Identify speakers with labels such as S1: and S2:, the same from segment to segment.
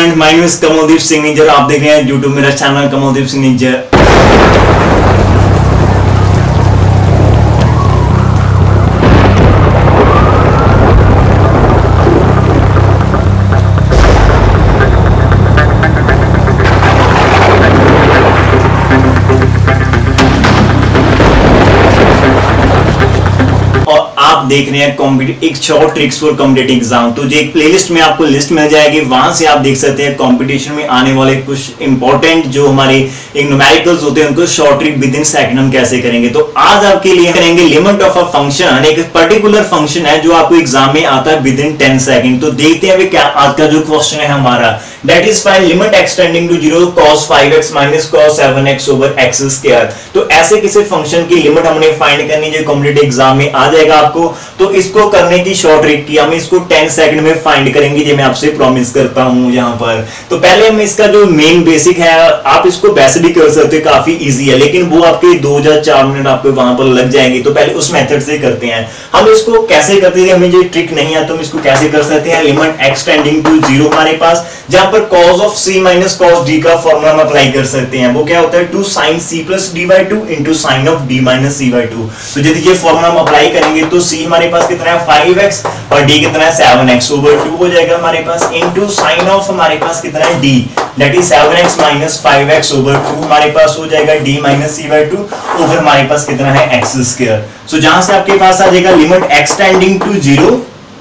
S1: Friends, my name is Kamaldeep Singh Nijjar. आप देख रहे हैं यूट्यूब मेरा चैनल कमलदीप सिंह निज्जर। आप देख रहे हैं एक short tricks for competitive exam. तो जो एक प्लेलिस्ट में आपको लिस्ट मिल जाएगी, वहां से आप देख सकते हैं कंपटीशन में आने वाले कुछ इंपॉर्टेंट जो हमारे एक न्यूमेरिकल्स होते हैं उनको short trick within second हम कैसे करेंगे। तो आज आपके लिए करेंगे लिमिट ऑफ अ फंक्शन। एक पर्टिकुलर फंक्शन है जो आपको एग्जाम में आता है विद इन 10 सेकंड। तो देखते हैं क्या आज का जो क्वेश्चन है हमारा, that is find limit extending to 0 cos 5x minus cos 7x over x square. तो ऐसे किसी फंक्शन की लिमिट हमने फाइंड करनी जो कॉम्पिटिटिव एग्जाम में आ जाएगा आपको। तो इसको करने की शॉर्ट ट्रिक की हम इसको 10 सेकंड में फाइंड करेंगे, ये मैं आपसे प्रॉमिस करता हूं यहां पर। तो पहले हम इसका जो मेन बेसिक है, आप इसको वैसे भी कर सकते हो, काफी इजी है, लेकिन वो आपके 2 या 4 मिनट आपको वहां पर लग जाएंगे। तो पहले उस मेथड से करते हैं। हम इसको कैसे करते हैं, हमें ये ट्रिक नहीं है तो हम इसको कैसे कर सकते हैं। लिमिट एक्सटेंडिंग टू 0 हमारे पास, जहां पर cos of c minus cos d का फॉर्मूला हम अप्लाई कर सकते हैं। वो क्या होता है, 2 sin c plus d by 2 into sin of d minus c by 2। तो यदि ये फॉर्मूला हम अप्लाई करेंगे तो c हमारे पास कितना है 5x और d कितना है 7x over 2 हो जाएगा हमारे पास, into sin of हमारे पास कितना है d, that is 7x minus 5x over 2 हमारे पास हो जाएगा d minus c by 2 over हमारे पास कितना है x स्क्वायर। सो जहां से आपके पास आ जाएगा limit extending to 0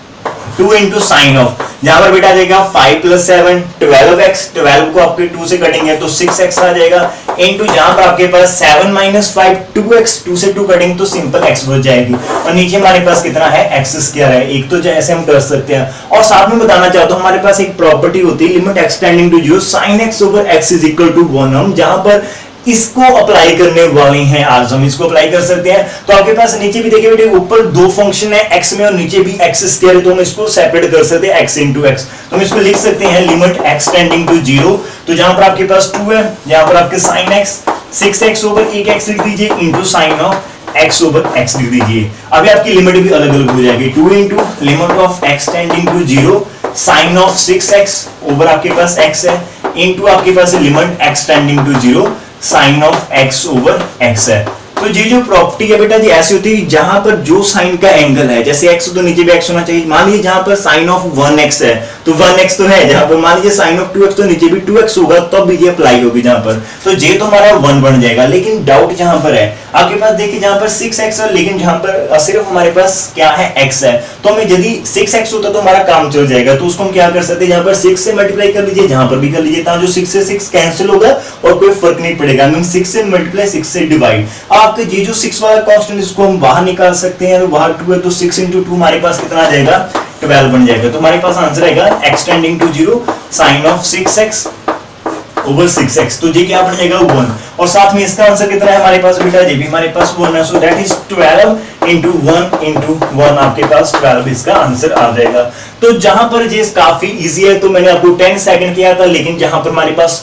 S1: 2 into sin of, जहां पर बेटा आ जाएगा 5 plus 7 12x, 12 को आपके 2 से कटेंगे तो 6x आ जाएगा, इनटू जहां पर आपके पास 7 minus 5 2x, 2 से 2 कटेंगे तो सिंपल x बच जाएगी, और नीचे हमारे पास कितना है x स्क्वायर है। एक तो जैसे हम कर सकते हैं, और साथ में बताना चाहता हूं हमारे पास एक प्रॉपर्टी होती है limit extending to 0 sin x over x is equal to 1, हम जहां पर इसको अप्लाई करने वाले हैं आज, हम इसको अप्लाई कर सकते हैं। तो आपके पास नीचे भी देखिए बेटे, ऊपर 2 फंक्शन है x में और नीचे भी x स्क्वायर है, तो हम इसको सेपरेट कर सकते हैं x into x। तो हम इसको लिख सकते हैं लिमिट एक्सटेंडिंग टू 0, तो जहां पर आपके पास 2 है, जहां पर आपके sin x 6x over 1x लिख दीजिए into sin of x over x लिख दीजिए। अभी आपकी लिमिट भी अलग अलग हो जाएगी, 2 into limit of extending to 0 sin of 6x over आपके पास x है, into आपके पास limit extending to 0 sine of x over x है। तो ये जो प्रॉपर्टी है बेटा जी ऐसी होती है जहां पर जो साइन का एंगल है, जैसे x तो नीचे भी x होना चाहिए। मान लीजिए जहां पर साइन ऑफ 1x है तो 1x तो है, जहां पर मान लीजिए साइन ऑफ 2x तो नीचे भी 2x होगा, तब भी ये अप्लाई होगी जहां पर, तो ये तो हमारा 1 बन जाएगा। लेकिन डाउट जहां पर है आपके पास, देखिए जहां पर 6x है लेकिन जहां पर सिर्फ हमारे पास क्या है x है, तो हमें यदि 6x होता तो हमारा काम चल जाएगा। तो उसको हम क्या कर सकते हैं, जहां पर 6 से मल्टीप्लाई कर लीजिए, जहां पर भी कर लीजिए, जो 6 से 6 कैंसिल होगा और कोई फर्क नहीं पड़ेगा। मीन 6 से मल्टीप्लाई 6 से डिवाइड, आपके ये जो 6 वाला कांस्टेंट इसको हम बाहर निकाल सकते हैं, तो बाहर 2 है तो 6 into 2 हमारे पास कितना आ जाएगा 12 बन जाएगा। तो हमारे पास आंसर आएगा extending to 0 sine of 6x over 6x, तो ये क्या बन जाएगा 1, और साथ में इसका आंसर कितना है हमारे पास बेटा, ये भी हमारे पास 1 है। So that is 12 into 1 into 1 आपके पास 12 इसका आंसर आ जाएगा। तो जहां पर ये काफी इजी है, तो मैंने आपको 10 सेकंड किया था, लेकिन जहां पर हमारे पास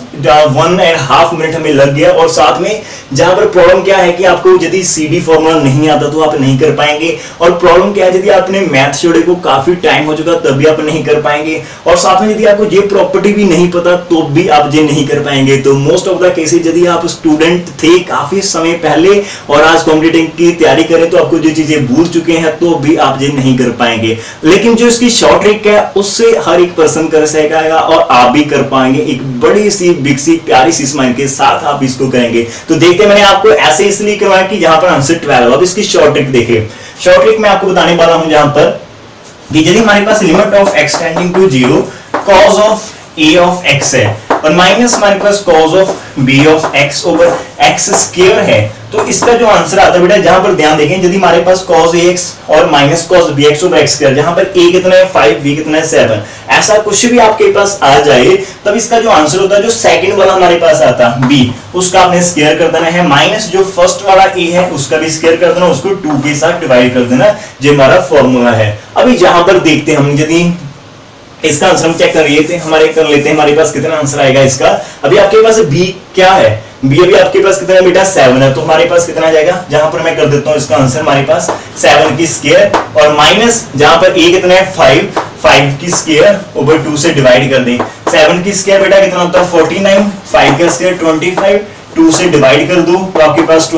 S1: 1.5 मिनट हमें लग गया। और साथ में जहां पर प्रॉब्लम क्या है कि आपको यदि CD फॉर्मूला नहीं आता तो आप नहीं कर पाएंगे, और प्रॉब्लम क्या है यदि आपने मैथ छोड़े को काफी टाइम हो चुका तब भी आप नहीं कर पाएंगे, और साथ में यदि आपको ये प्रॉपर्टी भी नहीं पता तो भी आप ये नहीं कर पाएंगे। तो मोस्ट ऑफ द केसेस यदि आप स्टूडेंट थे काफी समय पहले और आज कॉम्पिटिटिव की तैयारी करें तो आपको जो चीजें भूल चुके हैं तो भी आप ये नहीं कर पाएंगे। लेकिन जो इसकी शॉर्ट ट्रिक है उससे हर एक पर्सन कर सकेगा और आप भी कर पाएंगे। एक बड़ी सी बिग सी प्यारी सी स्माइल के साथ आप इसको करेंगे। तो देखते मैंने आपको ऐसे इसलिए करवाया कि यहां पर आंसर 12। अब इसकी शॉर्ट ट्रिक देखिए, शॉर्ट ट्रिक मैं आपको बताने वाला हूं जहां पर यदि हमारे पास limit of extending to 0 cos of a of x है और माइनस हमारे पास cos of b of x over x square है, तो इसका जो आंसर आता है बेटा, जहां पर ध्यान देखें यदि हमारे पास cos ax और minus cos bx over x square, जहां पर a कितना है 5, b कितना है 7, ऐसा कुछ भी आपके पास आ जाए तब इसका जो आंसर होता है जो सेकंड वाला हमारे पास आता है b, उसका आपने स्क्वायर कर देना है, माइनस जो फर्स्ट वाला a है उसका भी स्क्वायर कर देना, उसको 2 के साथ डिवाइड कर देना, जो हमारा फॉर्मूला है। अभी जहां पर देखते हैं हम, यदि इसका आंसर हम चेक कर लेते हैं हमारे पास कितना आंसर आएगा इसका। अभी आपके पास b क्या है, b अभी आपके पास कितना है बेटा 7 है, तो हमारे पास कितना आ जाएगा, जहां पर मैं कर देता हूं इसका आंसर हमारे पास 7 की स्क्वायर और माइनस जहां पर a कितना है 5 की स्क्वायर ओवर 2 से डिवाइड कर दें, 7 की स्क्वायर बेटा कितना होता है 49, 5 का स्क्वायर 25, 2 से डिवाइड कर दो तो आपके पास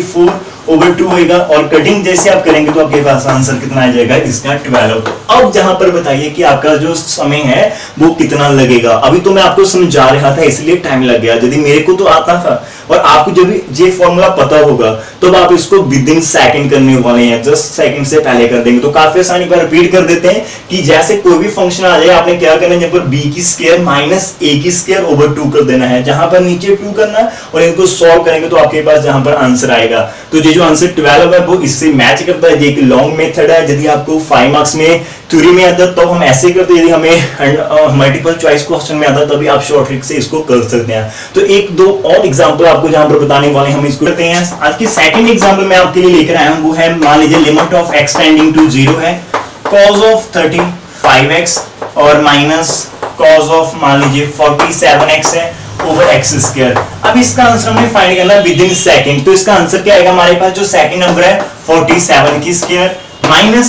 S1: 24/2 होगा, और कटिंग जैसे आप करेंगे तो आपके पास आंसर कितना आ जाएगा इसका 12। तो अब जहां पर बताइए कि आपका जो समय है वो कितना लगेगा। अभी तो मैं आपको समझा रहा था इसलिए टाइम लग गया, यदि मेरे को तो आता था और आपको जब ये फॉर्मूला पता होगा तो अब आप इसको विद इन सेकंड करने वाले हैं, जस्ट सेकंड से पहले कर देंगे। तो काफी आसानी पर रिपीट कर देते हैं कि जैसे कोई भी फंक्शन आ जाए आपने क्या करना है, जहां पर b की स्क्वायर माइनस a की स्क्वायर ओवर 2 कर देना है, जहां पर नीचे 2 करना है और इनको सॉल्व करेंगे तो आपके पास जहां पर आंसर आएगा। तो ये जो आंसर 12 है वो इससे मैच करता है। ये एक लॉन्ग मेथड है, यदि आपको 5 मार्क्स में थ्योरी में आता तो हम ऐसे करते, यदि हमें मल्टीपल चॉइस क्वेश्चन में आता तभी आप शॉर्ट ट्रिक से इसको कर सकते हैं। तो एक दो और एग्जांपल आपको जहां पर बताने वाले हम इसको करते हैं। आज की सेकंड एग्जांपल मैं आपके लिए लेकर आया हूं, वो है मान लीजिए limit of x tending to 0 है cos ऑफ 35x और माइनस cos ऑफ मान लीजिए 47x है ओवर एक्स स्क्वायर। अब इसका आंसर हमें फाइंड करना है विद इन सेकंड। तो इसका आंसर क्या आएगा, हमारे पास जो सेकंड नंबर है 47 की स्क्वायर माइनस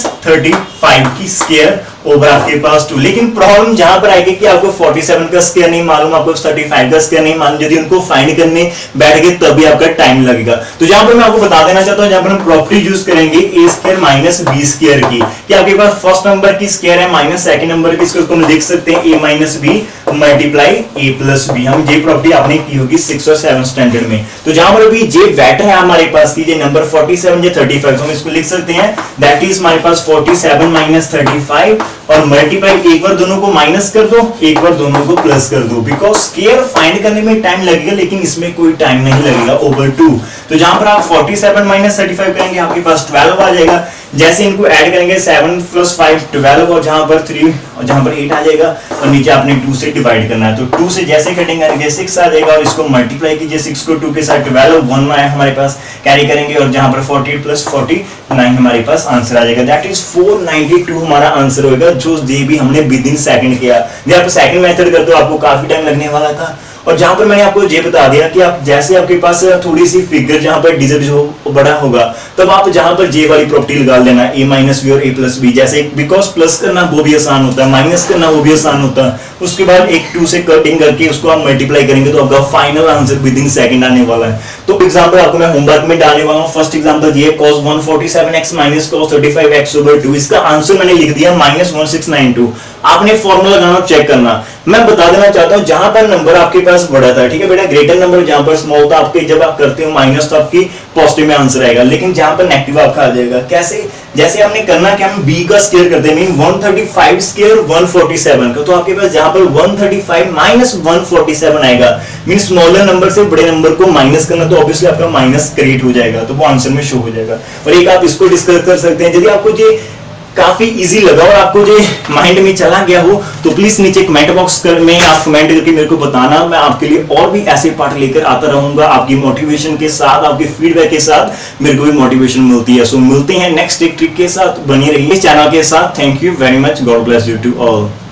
S1: 35 की स्क्वायर ओवर आपके पास 2। लेकिन प्रॉब्लम जहां पर आएगी कि आपको 47 का स्क्वायर नहीं मालूम, आपको 35 का स्क्वायर नहीं मालूम, यदि उनको फाइंड करने बैठ गए तभी आपका टाइम लगेगा। तो जहां पर मैं आपको बता देना चाहता हूं, जहां पर हम प्रॉपर्टी यूज करेंगे a square minus b square की, कि आपके पास फर्स्ट नंबर की स्क्वायर है माइनस सेकंड नंबर की स्क्वायर को हम देख सकते हैं a minus b multiply a plus b। हम ये प्रॉपर्टी आपने की होगी 6 और 7 स्टैंडर्ड में। तो जहां पर भी ये वेक्टर है हमारे पास की, ये नंबर 47 या 35, हम इसको लिख सकते हैं दैट इज हमारे पास 47 माइनस 35 और मल्टीप्लाई, एक बार दोनों को माइनस कर दो, एक बार दोनों को प्लस कर दो, बिकॉज स्क्वायर फाइंड करने में टाइम लगेगा लेकिन इसमें कोई टाइम नहीं लगेगा ओवर 2। तो जहां पर आप 47 माइनस 35 करेंगे आपके पास 12 आ जाएगा। जैसे इनको ऐड करेंगे 7 प्लस 5 12 और जहां पर 3 और जहां पर 8 आ जाएगा और नीचे आपने 2 से डिवाइड करना है। तो 2 से जैसे कटेंगे 6 आ जाएगा और इसको मल्टीप्लाई कीजिए 6 को 2 के साथ 12 1 आया हमारे पास कैरी करेंगे और जहां पर 48 प्लस 49 हमारे पास आंसर आ जाएगा, दैट इज 492 हमारा आंसर होगा, जो ये भी हमने विद इन सेकंड किया। जब आप सेकंड मेथड करते हो आपको काफी टाइम लगने वाला था। और जहां पर मैंने आपको ये बता दिया कि आप जैसे आपके पास थोड़ी सी फिगर जहां पर डिजिट जो बड़ा होगा तब आप जहां पर जे वाली प्रॉपर्टी लगा लेना a माइनस बी और a प्लस बी, जैसे बिकॉज प्लस करना वो भी आसान होता है, माइनस करना वो भी आसान होता है, उसके बाद एक 2 से कटिंग करके उसको आप मल्टीप्लाई करेंगे तो आपका final answer within second आने वाला है। तो एग्जांपल आपको मैं होमवर्क में डालने वाला हूं। फर्स्ट एग्जांपल ये cos 147x minus cos 35x over 2, इसका आंसर मैंने लिख दिया -1692। आपने फॉर्मूला लगाना चेक करना। मैं बता देना चाहता हूं जहां पर नंबर आपके पास बड़ा था, ठीक है बेटा, ग्रेटर नंबर जहां पर स्मॉल था आपके, जब आप करते हो माइनस तो आपकी पॉजिटिव में आंसर आएगा, लेकिन जहां पर नेगेटिव आपका आ जाएगा। कैसे, जैसे हमने करना कि हम b का स्क्वायर करते हैं, मीन 135 स्क्वायर 147 का, तो आपके पास जहां पर 135 माइनस 147 आएगा, मीन स्मॉलर नंबर से बड़े नंबर को माइनस करना, तो ऑब्वियसली आपका माइनस क्रिएट हो जाएगा, तो वो आंसर में शो हो जाएगा। और एक आप इसको डिस्कस कर सकते हैं। यदि आपको ये काफी इजी लगा और आपको जो माइंड में चला गया हो तो प्लीज नीचे कमेंट बॉक्स में आप कमेंट करके मेरे को बताना। मैं आपके लिए और भी ऐसे पार्ट लेकर आता रहूंगा, आपकी मोटिवेशन के साथ, आपके फीडबैक के साथ मेरे को भी मोटिवेशन मिलती है। सो मिलते हैं नेक्स्ट एक ट्रिक के साथ, बनी रहिए चैनल के साथ। Thank you very much, God bless you to all.